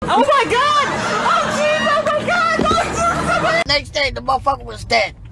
Oh my God! Oh jeez! Oh my God! Oh jeez! Next day, the motherfucker was dead.